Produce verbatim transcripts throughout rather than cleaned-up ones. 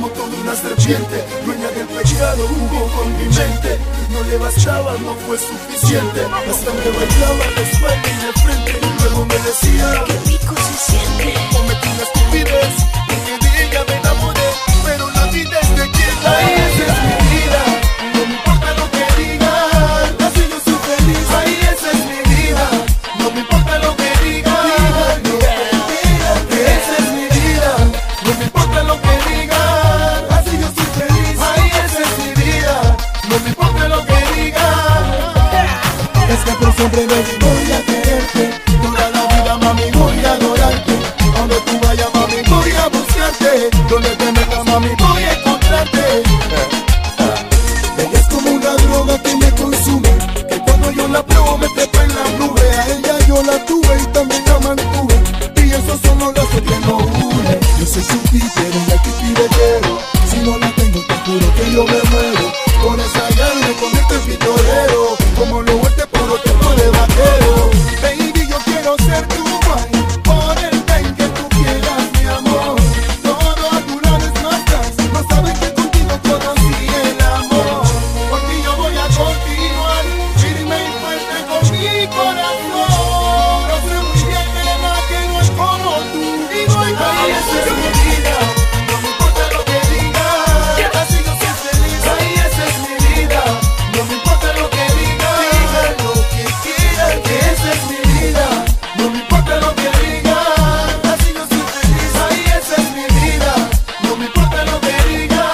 como toda una serpiente, dueña del pecado, jugó con mi mente. No le bastaba, no fue suficiente, hasta me bailaba de espalda y de frente. Y luego me decía, qué rico se siente. cometí una estupidez, porque de ella me enamoré, pero la vida es de quien la es. Ahí esa es mi vida, no me importa lo que digan, así yo soy feliz. Ahí esa es mi vida, no me importa lo que digan, no me digan que esa es mi vida, no me importa lo que digan, así yo soy feliz. Ahí esa es mi vida, no me importa lo que digan. Es que por siempre me voy a quererte, toda la vida mami voy a adorarte. Donde tú vayas mami voy a buscarte, donde te metas mami voy a encontrarte. Ella es como una droga que me consume, que cuando yo la pruebo me trepa en la nube. A ella yo la tuve y también la mantuve, y esos son los lazos que nos unen. Yo soy su títere y aquí pibetero, si no la tengo te juro que yo me muero. Por esa llave con este pitorero, como lo vuelve por otro tipo de vaquero. Baby, yo quiero ser tu wife, por el bien que tú quieras, mi amor. Todo a tu lado es más, no sabes que contigo conocí el amor. Porque yo voy a continuar firme y fuerte con mi corazón. No sé muy bien que nada que no es como tú, y voy a esa es mi vida, no me importa lo que digan, así yo soy feliz. Ahí esa es mi vida, no me importa lo que digan, digan lo que quieran, que esa es mi vida, no me importa lo que digan, así yo soy feliz. Ahí esa es mi vida, no me importa lo que digan.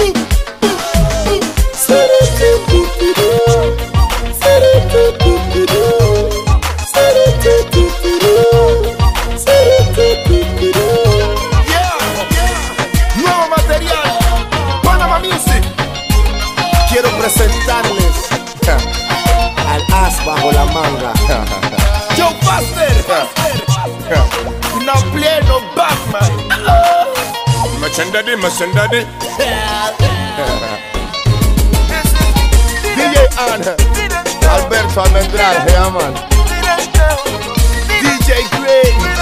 Nuevo material, Panama Music. Quiero presentarles Al as bajo la manga. Joe Buster, no pleno Batman. Machandadi, machandadi. D J Ana, Alberto Almendral, yeah man. D J Grey.